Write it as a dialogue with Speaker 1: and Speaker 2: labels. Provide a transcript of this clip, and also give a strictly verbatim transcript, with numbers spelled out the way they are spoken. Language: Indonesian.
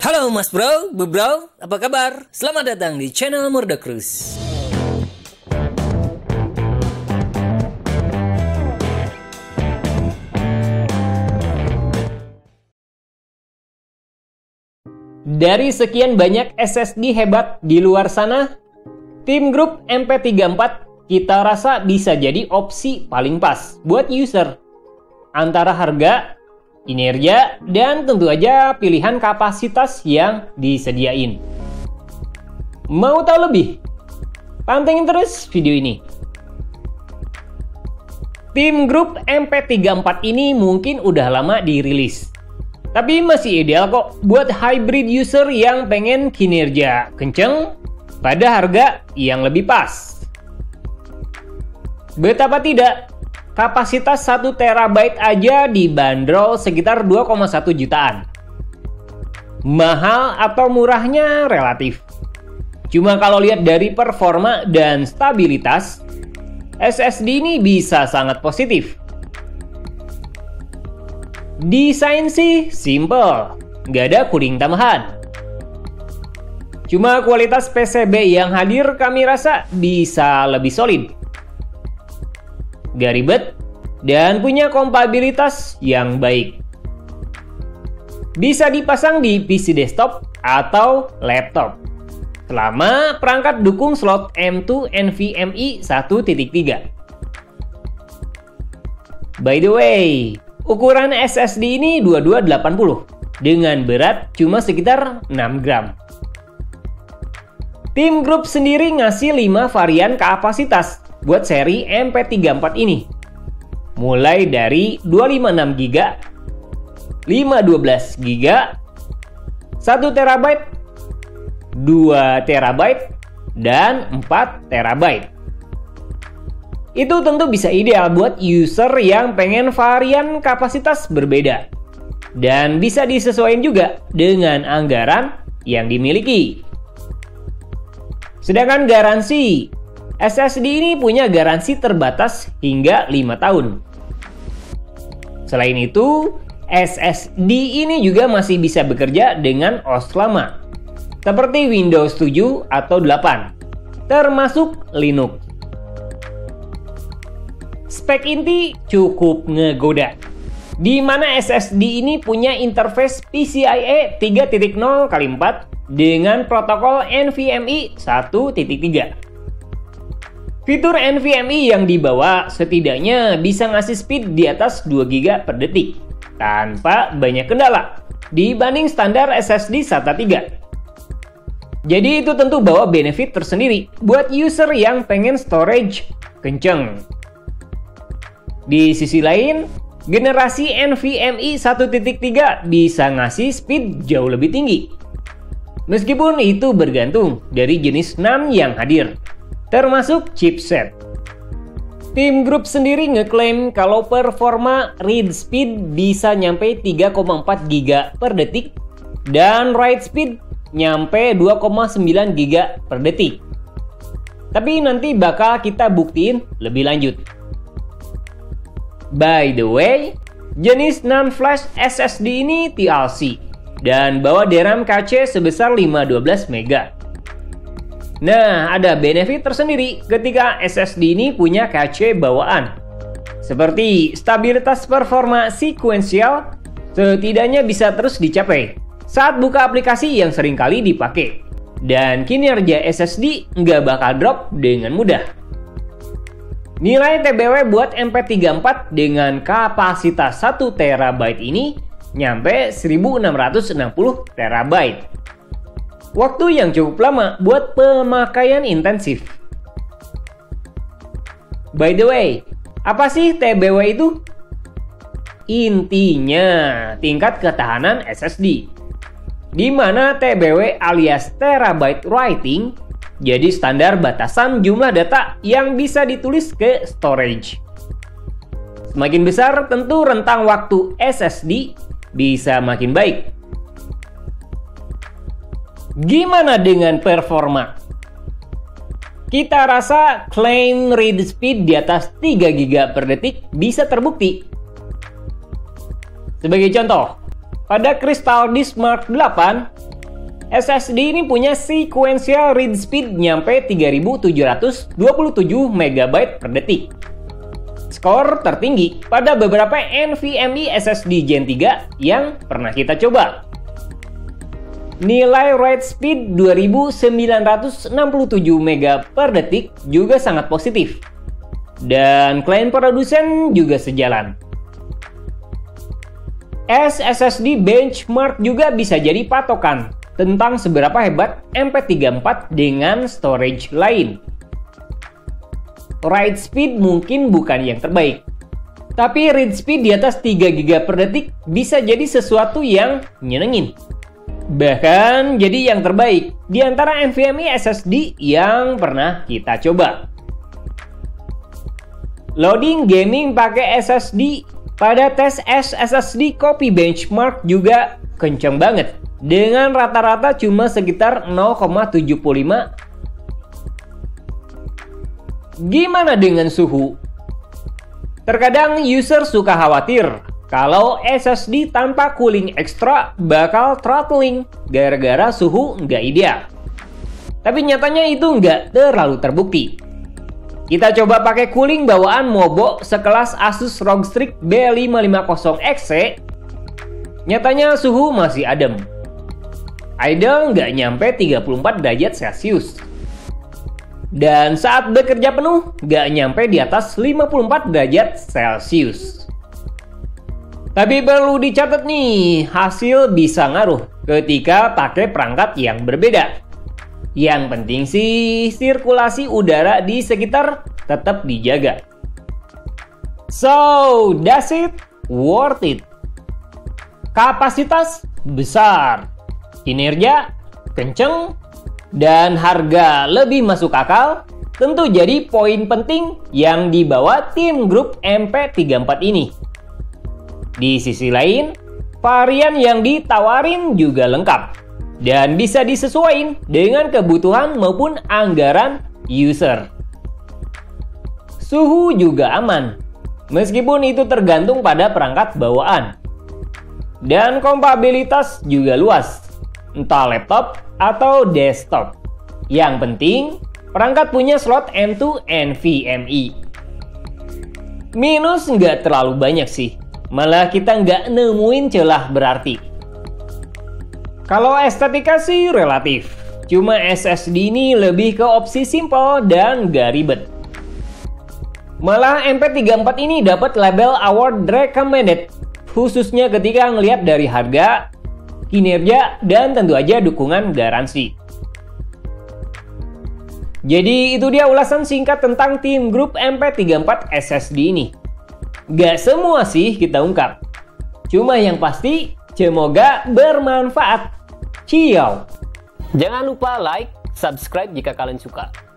Speaker 1: Halo Mas Bro, Bu Bro, apa kabar? Selamat datang di channel Murdacruise.
Speaker 2: Dari sekian banyak S S D hebat di luar sana, Tim Group M P tiga puluh empat kita rasa bisa jadi opsi paling pas buat user. Antara harga, kinerja, dan tentu aja pilihan kapasitas yang disediain. Mau tahu lebih? Pantengin terus video ini. Tim Group M P tiga puluh empat ini mungkin udah lama dirilis, tapi masih ideal kok buat hybrid user yang pengen kinerja kenceng pada harga yang lebih pas. Betapa tidak, kapasitas satu terabyte aja dibanderol sekitar dua koma satu jutaan. Mahal atau murahnya relatif. Cuma kalau lihat dari performa dan stabilitas, S S D ini bisa sangat positif. Desain sih simple, nggak ada cooling tambahan. Cuma kualitas P C B yang hadir kami rasa bisa lebih solid. Gak ribet, dan punya kompatibilitas yang baik. Bisa dipasang di P C desktop atau laptop, selama perangkat dukung slot M dua NVMe satu titik tiga. By the way, ukuran S S D ini dua puluh dua delapan puluh dengan berat cuma sekitar enam gram. Tim Group sendiri ngasih lima varian kapasitas buat seri M P tiga puluh empat ini. Mulai dari dua ratus lima puluh enam giga, lima ratus dua belas giga, satu terabyte, dua terabyte, dan empat terabyte. Itu tentu bisa ideal buat user yang pengen varian kapasitas berbeda. Dan bisa disesuaikan juga dengan anggaran yang dimiliki. Sedangkan garansi, S S D ini punya garansi terbatas hingga lima tahun. Selain itu, S S D ini juga masih bisa bekerja dengan O S lama, seperti Windows tujuh atau delapan, termasuk Linux. Spek inti cukup ngegoda, di mana S S D ini punya interface PCIe tiga titik nol kali empat dengan protokol NVMe satu titik tiga. Fitur NVMe yang dibawa setidaknya bisa ngasih speed di atas dua giga per detik tanpa banyak kendala dibanding standar S S D SATA tiga. Jadi itu tentu bawa benefit tersendiri buat user yang pengen storage kenceng. Di sisi lain, generasi NVMe satu titik tiga bisa ngasih speed jauh lebih tinggi. Meskipun itu bergantung dari jenis NAND yang hadir, termasuk chipset. Tim Group sendiri ngeklaim kalau performa read speed bisa nyampe tiga koma empat giga per detik dan write speed nyampe dua koma sembilan giga per detik. Tapi nanti bakal kita buktiin lebih lanjut. By the way, jenis NAND flash S S D ini T L C dan bawa DRAM cache sebesar lima ratus dua belas mega. Nah, ada benefit tersendiri ketika S S D ini punya cache bawaan. Seperti stabilitas performa sekuensial setidaknya bisa terus dicapai saat buka aplikasi yang seringkali dipakai. Dan kinerja S S D nggak bakal drop dengan mudah. Nilai T B W buat M P tiga puluh empat dengan kapasitas satu terabyte ini nyampe seribu enam ratus enam puluh terabyte. Waktu yang cukup lama buat pemakaian intensif. By the way, apa sih T B W itu? Intinya, tingkat ketahanan S S D. Di mana T B W alias terabyte writing jadi standar batasan jumlah data yang bisa ditulis ke storage. Semakin besar, tentu rentang waktu S S D bisa makin baik. Gimana dengan performa? Kita rasa klaim read speed di atas tiga giga per detik bisa terbukti. Sebagai contoh, pada Crystal Disk Mark delapan, S S D ini punya sequential read speed nyampe tiga ribu tujuh ratus dua puluh tujuh megabyte per detik. Skor tertinggi pada beberapa NVMe S S D Gen tiga yang pernah kita coba. Nilai write speed dua ribu sembilan ratus enam puluh tujuh megabyte per detik juga sangat positif. Dan klaim produsen juga sejalan. S S S D benchmark juga bisa jadi patokan tentang seberapa hebat M P tiga puluh empat dengan storage lain. Write speed mungkin bukan yang terbaik, tapi read speed di atas tiga giga per detik bisa jadi sesuatu yang nyenengin. Bahkan jadi yang terbaik di antara NVMe S S D yang pernah kita coba. Loading gaming pakai S S D pada tes S S D copy benchmark juga kenceng banget, dengan rata-rata cuma sekitar nol koma tujuh lima. Gimana dengan suhu? Terkadang user suka khawatir kalau S S D tanpa cooling ekstra bakal throttling gara-gara suhu nggak ideal. Tapi nyatanya itu nggak terlalu terbukti. Kita coba pakai cooling bawaan Mobo sekelas Asus R O G Strix B lima lima nol X C. Nyatanya suhu masih adem. Idle nggak nyampe tiga puluh empat derajat Celcius. Dan saat bekerja penuh nggak nyampe di atas lima puluh empat derajat Celcius. Tapi perlu dicatat nih, hasil bisa ngaruh ketika pakai perangkat yang berbeda. Yang penting sih sirkulasi udara di sekitar tetap dijaga. So, that's it. Worth it. Kapasitas besar, kinerja kenceng, dan harga lebih masuk akal tentu jadi poin penting yang dibawa tim grup M P tiga puluh empat ini. Di sisi lain, varian yang ditawarin juga lengkap dan bisa disesuaikan dengan kebutuhan maupun anggaran user. Suhu juga aman, meskipun itu tergantung pada perangkat bawaan. Dan kompatibilitas juga luas, entah laptop atau desktop. Yang penting, perangkat punya slot M dua NVMe. Minus nggak terlalu banyak sih, malah kita nggak nemuin celah berarti. Kalau estetika sih relatif, cuma S S D ini lebih ke opsi simple dan nggak ribet. Malah M P tiga puluh empat ini dapat label Award Recommended, khususnya ketika ngelihat dari harga, kinerja, dan tentu aja dukungan garansi. Jadi itu dia ulasan singkat tentang tim grup M P tiga puluh empat S S D ini. Gak semua sih kita ungkap, cuma yang pasti semoga bermanfaat. Ciao.
Speaker 1: Jangan lupa like, subscribe jika kalian suka.